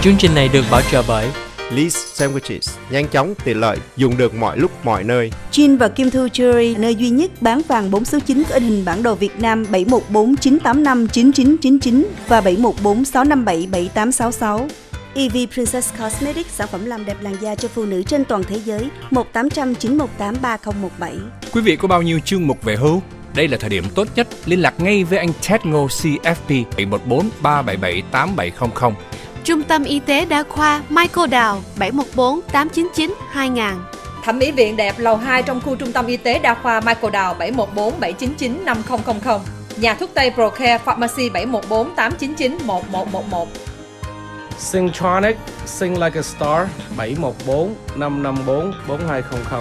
Chương trình này được bảo trợ bởi Lee's Sandwiches, nhanh chóng, tiện lợi, dùng được mọi lúc, mọi nơi. Jin và Kim Thu Jewelry, nơi duy nhất bán vàng 4 số 9 có in hình bản đồ Việt Nam 714 985 9999 và 714 657 7866. EV Princess Cosmetics, sản phẩm làm đẹp làn da cho phụ nữ trên toàn thế giới, 1800 918 3017. Quý vị có bao nhiêu chương mục về hưu? Đây là thời điểm tốt nhất, liên lạc ngay với anh Ted Ngô CFP 714 377 8700. Trung tâm Y tế Đa khoa Michael Đào 714 899 2000. Thẩm mỹ viện đẹp lầu 2 trong khu Trung tâm Y tế Đa khoa Michael Đào 714 799 5000. Nhà thuốc Tây Procare Pharmacy 714 899 1111. Singtronic, Sing Like a Star 714 554 4200.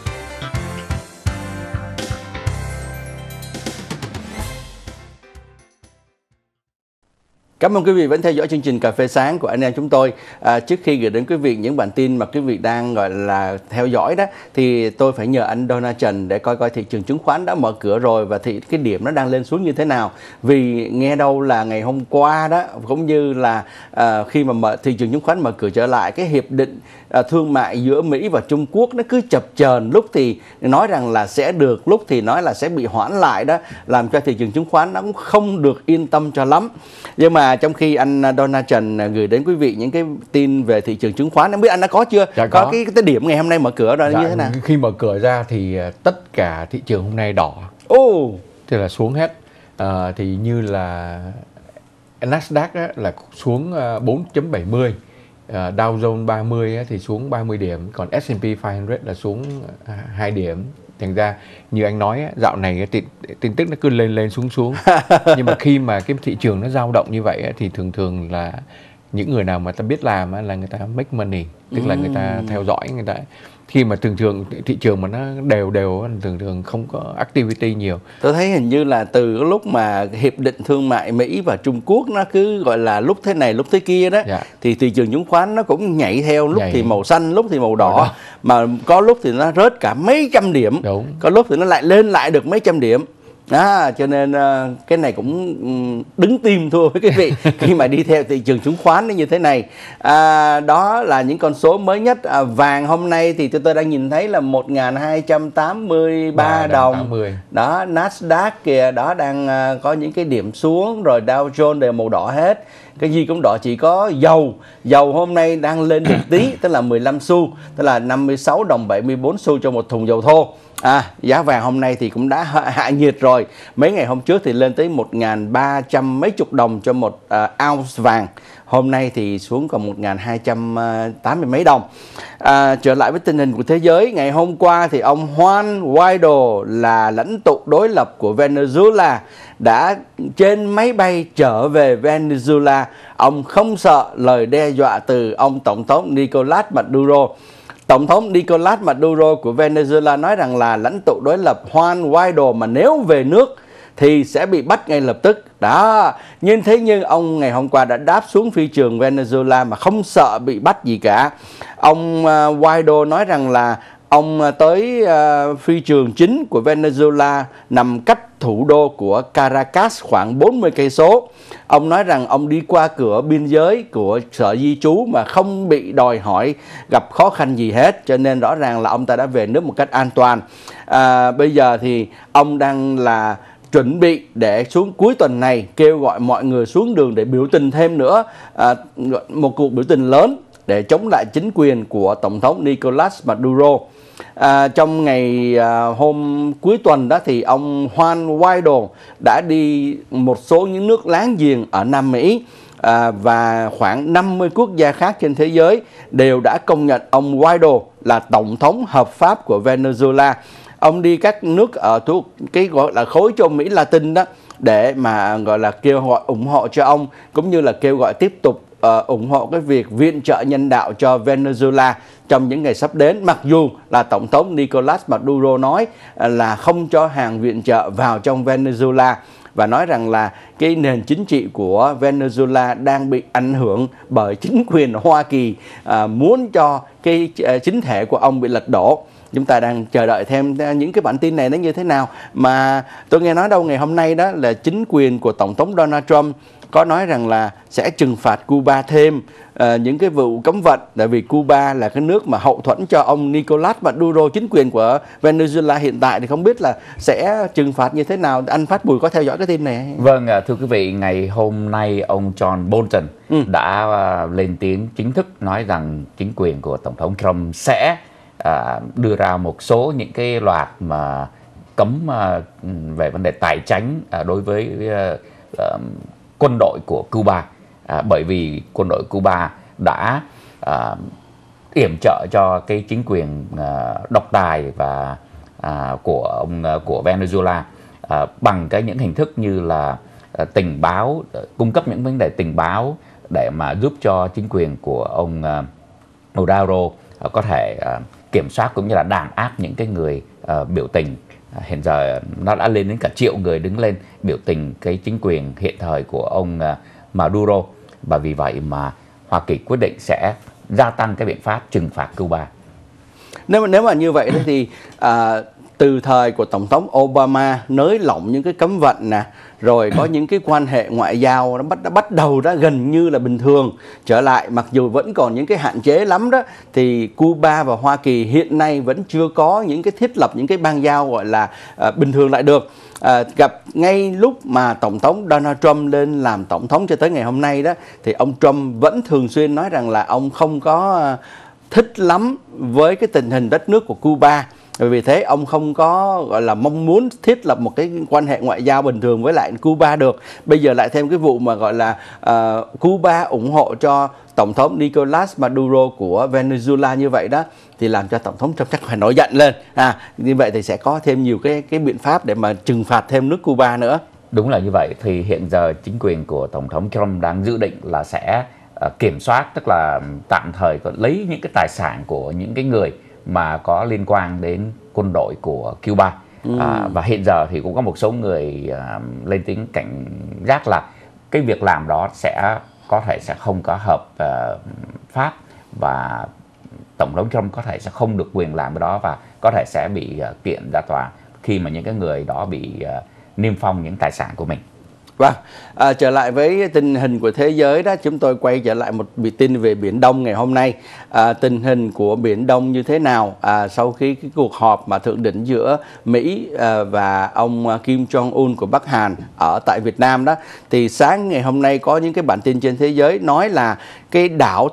Cảm ơn quý vị vẫn theo dõi chương trình Cà phê sáng của anh em chúng tôi. Trước khi gửi đến quý vị những bản tin mà quý vị đang gọi là theo dõi đó, thì tôi phải nhờ anh Donald Trần để coi thị trường chứng khoán đã mở cửa rồi và thì cái điểm nó đang lên xuống như thế nào. Vì nghe đâu là ngày hôm qua đó, cũng như là khi mà thị trường chứng khoán mở cửa trở lại, cái hiệp định thương mại giữa Mỹ và Trung Quốc nó cứ chập chờn, lúc thì nói rằng là sẽ được, lúc thì nói là sẽ bị hoãn lại đó, làm cho thị trường chứng khoán nó cũng không được yên tâm cho lắm. Nhưng mà trong khi anh Donald Trần gửi đến quý vị những cái tin về thị trường chứng khoán, không biết anh đã có chưa? Dạ, có cái điểm ngày hôm nay mở cửa rồi như thế nào? Khi mở cửa ra thì tất cả thị trường hôm nay đỏ. Thì là xuống hết. Thì như là Nasdaq á, là xuống 4.70, Dow Jones 30 á, thì xuống 30 điểm, còn S&P 500 là xuống 2 điểm. Thành ra như anh nói dạo này tin tức nó cứ lên xuống. Nhưng mà khi mà cái thị trường nó dao động như vậy thì thường là những người nào mà ta biết làm là người ta make money, tức là người ta theo dõi, người ta khi mà thường thị trường mà nó đều thường không có activity nhiều. Tôi thấy hình như là từ cái lúc mà hiệp định thương mại Mỹ và Trung Quốc nó cứ gọi là lúc thế này lúc thế kia đó, thì thị trường chứng khoán nó cũng nhảy theo, lúc thì màu xanh, lúc thì màu đỏ, mà có lúc thì nó rớt cả mấy trăm điểm. Có lúc thì nó lại lên lại được mấy trăm điểm. Cho nên cái này cũng đứng tim thua với quý vị khi mà đi theo thị trường chứng khoán như thế này. Đó là những con số mới nhất. Vàng hôm nay thì tôi đang nhìn thấy là 1.283 đồng. Đó, Nasdaq kìa, đó đang có những cái điểm xuống, rồi Dow Jones đều màu đỏ hết. Cái gì cũng đỏ, chỉ có dầu hôm nay đang lên được tí, tức là 15 xu, tức là 56 đồng 74 xu cho một thùng dầu thô. Giá vàng hôm nay thì cũng đã hạ nhiệt rồi. Mấy ngày hôm trước thì lên tới 1.300 mấy chục đồng cho một ounce vàng. Hôm nay thì xuống còn 1.280 mấy đồng. Trở lại với tình hình của thế giới, ngày hôm qua thì ông Juan Guaido là lãnh tụ đối lập của Venezuela đã trên máy bay trở về Venezuela. Ông không sợ lời đe dọa từ ông Tổng thống Nicolas Maduro. Tổng thống Nicolas Maduro của Venezuela nói rằng là lãnh tụ đối lập Juan Guaido mà nếu về nước thì sẽ bị bắt ngay lập tức. Đó, nhưng thế nhưng ông ngày hôm qua đã đáp xuống phi trường Venezuela mà không sợ bị bắt gì cả. Ông Guaido nói rằng là ông tới phi trường chính của Venezuela nằm cách thủ đô của Caracas khoảng 40 cây số. Ông nói rằng ông đi qua cửa biên giới của sở di trú mà không bị đòi hỏi gặp khó khăn gì hết, cho nên rõ ràng là ông ta đã về nước một cách an toàn. Bây giờ thì ông đang là chuẩn bị để xuống cuối tuần này kêu gọi mọi người xuống đường để biểu tình thêm nữa, một cuộc biểu tình lớn để chống lại chính quyền của Tổng thống Nicolas Maduro. Trong ngày hôm cuối tuần đó thì ông Juan Guaido đã đi một số những nước láng giềng ở Nam Mỹ, và khoảng 50 quốc gia khác trên thế giới đều đã công nhận ông Guaido là tổng thống hợp pháp của Venezuela. Ông đi các nước ở thuộc cái gọi là khối châu Mỹ Latin đó để mà gọi là kêu gọi ủng hộ cho ông, cũng như là kêu gọi tiếp tục ủng hộ cái việc viện trợ nhân đạo cho Venezuela trong những ngày sắp đến, mặc dù là Tổng thống Nicolas Maduro nói là không cho hàng viện trợ vào trong Venezuela, và nói rằng là cái nền chính trị của Venezuela đang bị ảnh hưởng bởi chính quyền Hoa Kỳ muốn cho cái chính thể của ông bị lật đổ. Chúng ta đang chờ đợi thêm những cái bản tin này nó như thế nào. Mà tôi nghe nói đâu ngày hôm nay đó là chính quyền của Tổng thống Donald Trump có nói rằng là sẽ trừng phạt Cuba thêm những cái vụ cấm vận, tại vì Cuba là cái nước mà hậu thuẫn cho ông Nicolas Maduro, chính quyền của Venezuela hiện tại, thì không biết là sẽ trừng phạt như thế nào. Anh Phát Bùi có theo dõi cái tin này? Vâng, thưa quý vị, ngày hôm nay ông John Bolton đã lên tiếng chính thức nói rằng chính quyền của Tổng thống Trump sẽ đưa ra một số những cái loạt mà cấm về vấn đề tài chính đối với quân đội của Cuba, bởi vì quân đội Cuba đã yểm trợ cho cái chính quyền độc tài và của Venezuela bằng những hình thức như là tình báo, cung cấp những vấn đề tình báo để mà giúp cho chính quyền của ông Maduro có thể kiểm soát cũng như là đàn áp những cái người biểu tình. Hiện giờ nó đã lên đến cả 1 triệu người đứng lên biểu tình cái chính quyền hiện thời của ông Maduro, và vì vậy mà Hoa Kỳ quyết định sẽ gia tăng cái biện pháp trừng phạt Cuba. Nếu mà như vậy thì từ thời của Tổng thống Obama nới lỏng những cái cấm vận nè, rồi có những cái quan hệ ngoại giao nó bắt đầu đã gần như là bình thường trở lại, mặc dù vẫn còn những cái hạn chế lắm đó, thì Cuba và Hoa Kỳ hiện nay vẫn chưa có những cái thiết lập những cái bang giao gọi là bình thường lại được. Gặp ngay lúc mà Tổng thống Donald Trump lên làm Tổng thống cho tới ngày hôm nay đó, thì ông Trump vẫn thường xuyên nói rằng là ông không có thích lắm với cái tình hình đất nước của Cuba. Vì thế ông không có gọi là mong muốn thiết lập một cái quan hệ ngoại giao bình thường với lại Cuba được. Bây giờ lại thêm cái vụ mà gọi là Cuba ủng hộ cho Tổng thống Nicolas Maduro của Venezuela như vậy đó, thì làm cho Tổng thống Trump chắc phải nổi giận lên. Như vậy thì sẽ có thêm nhiều cái biện pháp để mà trừng phạt thêm nước Cuba nữa. Đúng là như vậy. Thì hiện giờ chính quyền của Tổng thống Trump đang dự định là sẽ kiểm soát, tức là tạm thời lấy những cái tài sản của những cái người mà có liên quan đến quân đội của Cuba. Và hiện giờ thì cũng có một số người lên tiếng cảnh giác là cái việc làm đó có thể sẽ không có hợp pháp, và Tổng thống Trump có thể sẽ không được quyền làm cái đó, và có thể sẽ bị kiện ra tòa khi mà những cái người đó bị niêm phong những tài sản của mình. Vâng, trở lại với tình hình của thế giới đó, chúng tôi quay trở lại một tin về Biển Đông ngày hôm nay. Tình hình của Biển Đông như thế nào sau khi cái cuộc họp mà thượng đỉnh giữa Mỹ và ông Kim Jong-un của Bắc Hàn ở tại Việt Nam đó, thì sáng ngày hôm nay có những cái bản tin trên thế giới nói là cái đảo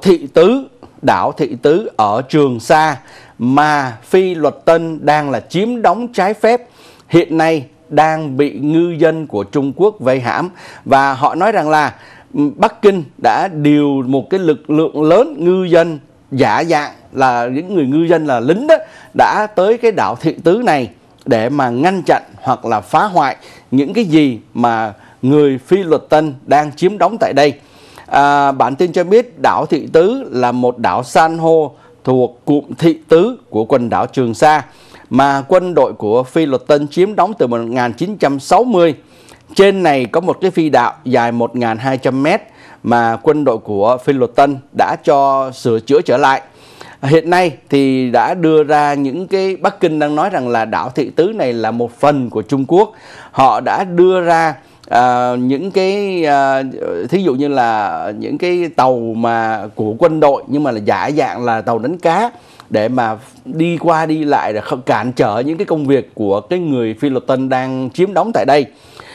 Thị Tứ ở Trường Sa mà Phi Luật Tân đang là chiếm đóng trái phép, hiện nay đang bị ngư dân của Trung Quốc vây hãm. Và họ nói rằng là Bắc Kinh đã điều một cái lực lượng lớn ngư dân giả dạng là những người ngư dân là lính đó, đã tới cái đảo Thị Tứ này để mà ngăn chặn hoặc là phá hoại những cái gì mà người Phi Luật Tân đang chiếm đóng tại đây. Bản tin cho biết đảo Thị Tứ là một đảo san hô thuộc cụm Thị Tứ của quần đảo Trường Sa mà quân đội của Phi Luật Tân chiếm đóng từ 1960. Trên này có một cái phi đạo dài 1.200 m mà quân đội của Phi Luật Tân đã cho sửa chữa trở lại. Hiện nay thì đã đưa ra những cái, Bắc Kinh đang nói rằng là đảo Thị Tứ này là một phần của Trung Quốc. Họ đã đưa ra những cái thí dụ như là những cái tàu mà của quân đội nhưng mà là giả dạng là tàu đánh cá để mà đi qua đi lại để cản trở những cái công việc của cái người Phi Luật Tân đang chiếm đóng tại đây.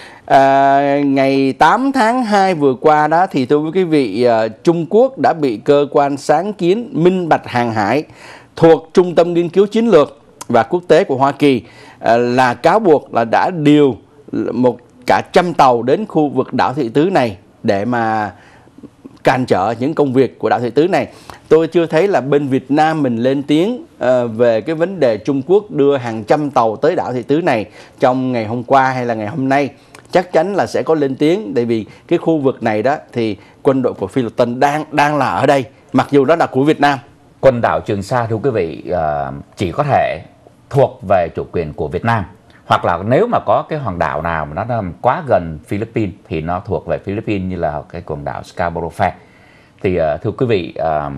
Ngày 8 tháng 2 vừa qua đó thì thưa quý vị, Trung Quốc đã bị cơ quan sáng kiến minh bạch hàng hải thuộc Trung tâm Nghiên cứu Chiến lược và Quốc tế của Hoa Kỳ là cáo buộc là đã điều cả 100 tàu đến khu vực đảo Thị Tứ này để mà cản trở những công việc của đảo Thị Tứ này. Tôi chưa thấy là bên Việt Nam mình lên tiếng về cái vấn đề Trung Quốc đưa hàng trăm tàu tới đảo Thị Tứ này trong ngày hôm qua hay là ngày hôm nay. Chắc chắn là sẽ có lên tiếng, tại vì cái khu vực này đó thì quân đội của Phi Luật Tân đang là ở đây, mặc dù đó là của Việt Nam. Quần đảo Trường Sa thưa quý vị chỉ có thể thuộc về chủ quyền của Việt Nam, hoặc là nếu mà có cái hòn đảo nào mà nó nằm quá gần Philippines thì nó thuộc về Philippines, như là cái quần đảo Scarborough Fair. Thì thưa quý vị,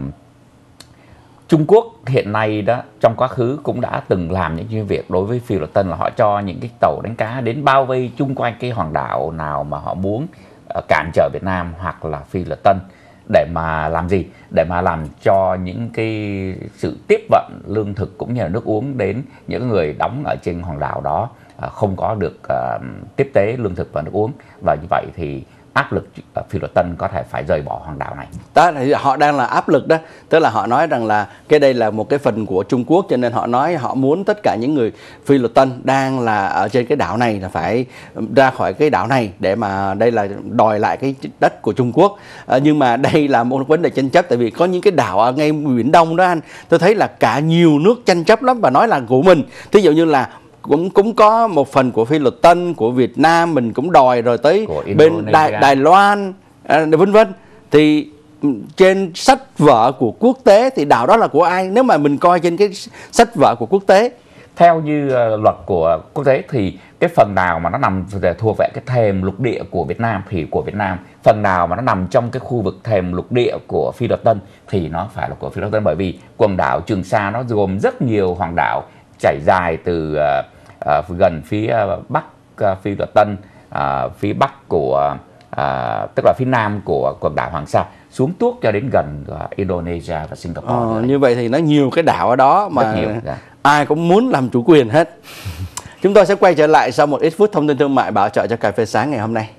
Trung Quốc hiện nay đó trong quá khứ cũng đã từng làm những việc đối với Phi Luật Tân, là họ cho những cái tàu đánh cá đến bao vây chung quanh cái hòn đảo nào mà họ muốn cản trở Việt Nam hoặc là Phi Luật Tân để mà làm gì? Để mà làm cho những cái sự tiếp vận lương thực cũng như là nước uống đến những người đóng ở trên hòn đảo đó không có được tiếp tế lương thực và nước uống, và như vậy thì áp lực Phi Luật Tân có thể phải rời bỏ hòn đảo này. Đó thì họ đang là áp lực đó, tức là họ nói rằng là cái đây là một cái phần của Trung Quốc, cho nên họ nói họ muốn tất cả những người Phi Luật Tân đang là ở trên cái đảo này là phải ra khỏi cái đảo này để mà đây là đòi lại cái đất của Trung Quốc. Nhưng mà đây là một vấn đề tranh chấp, tại vì có những cái đảo ở ngay Biển Đông đó anh, tôi thấy là cả nhiều nước tranh chấp lắm và nói là của mình. Thí dụ như là cũng có một phần của Phi Luật Tân, của Việt Nam mình cũng đòi, rồi tới bên Đài Loan vân vân. Thì trên sách vở của quốc tế thì đảo đó là của ai nếu mà mình coi trên cái sách vở của quốc tế? Theo như luật của quốc tế thì cái phần nào mà nó nằm thuộc về cái thềm lục địa của Việt Nam thì của Việt Nam, phần nào mà nó nằm trong cái khu vực thềm lục địa của Phi Luật Tân thì nó phải là của Phi Luật Tân, bởi vì quần đảo Trường Sa nó gồm rất nhiều hòn đảo trải dài từ gần phía bắc Phi Luật Tân, phía bắc của tức là phía nam của quần đảo Hoàng Sa xuống tuốt cho đến gần Indonesia và Singapore. Như vậy thì nó nhiều cái đảo ở đó mà nhiều, ai cũng muốn làm chủ quyền hết. Chúng tôi sẽ quay trở lại sau một ít phút thông tin thương mại bảo trợ cho Cà phê sáng ngày hôm nay.